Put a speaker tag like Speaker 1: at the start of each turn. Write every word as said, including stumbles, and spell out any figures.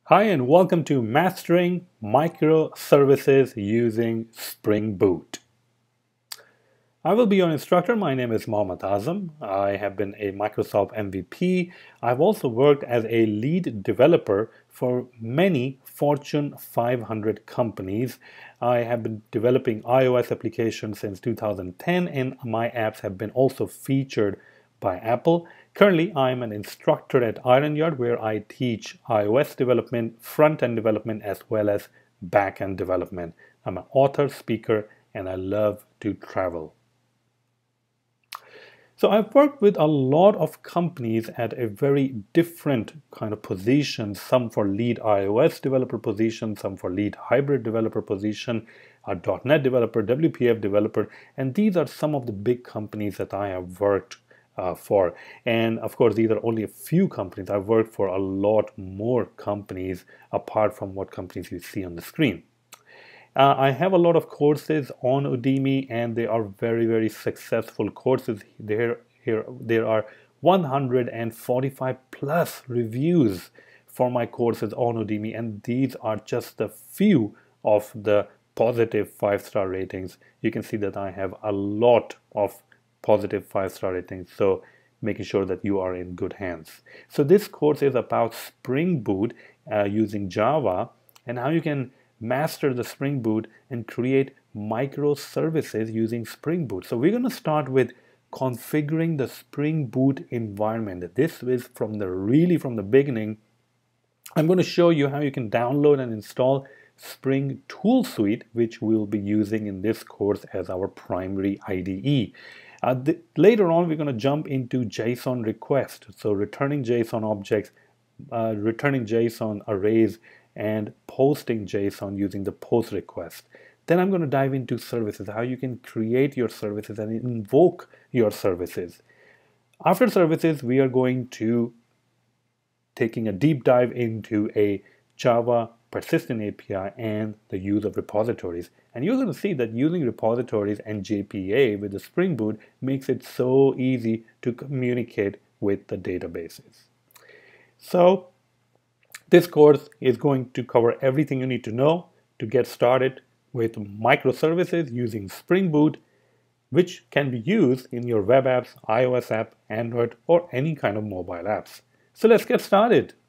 Speaker 1: Hi and welcome to Mastering Microservices using Spring Boot. I will be your instructor. My name is Mohammad Azam. I have been a Microsoft M V P. I've also worked as a lead developer for many Fortune five hundred companies. I have been developing iOS applications since two thousand ten, and my apps have been also featured by Apple. Currently, I am an instructor at IronYard where I teach iOS development, front-end development, as well as back-end development. I'm an author, speaker, and I love to travel. So I've worked with a lot of companies at a very different kind of positions, some for lead iOS developer position, some for lead hybrid developer position, a .NET developer, W P F developer, and these are some of the big companies that I have worked uh, for. And of course, these are only a few companies. I've worked for a lot more companies apart from what companies you see on the screen. Uh, I have a lot of courses on Udemy, and they are very, very successful courses. There, here, there are one hundred forty-five plus reviews for my courses on Udemy, and these are just a few of the positive five-star ratings. You can see that I have a lot of positive five-star ratings, so making sure that you are in good hands. So this course is about Spring Boot uh, using Java and how you can master the Spring Boot and create microservices using Spring Boot. So we're going to start with configuring the Spring Boot environment. This is from the really from the beginning. I'm going to show you how you can download and install Spring Tool Suite, which we'll be using in this course as our primary I D E. Uh, the, later on, we're going to jump into JSON request. So returning JSON objects, uh, returning JSON arrays, and posting JSON using the post request. Then I'm going to dive into services, how you can create your services and invoke your services. After services, we are going to taking a deep dive into a Java persistent A P I and the use of repositories. And you're going to see that using repositories and J P A with the Spring Boot makes it so easy to communicate with the databases. So this course is going to cover everything you need to know to get started with microservices using Spring Boot, which can be used in your web apps, iOS app, Android, or any kind of mobile apps. So let's get started.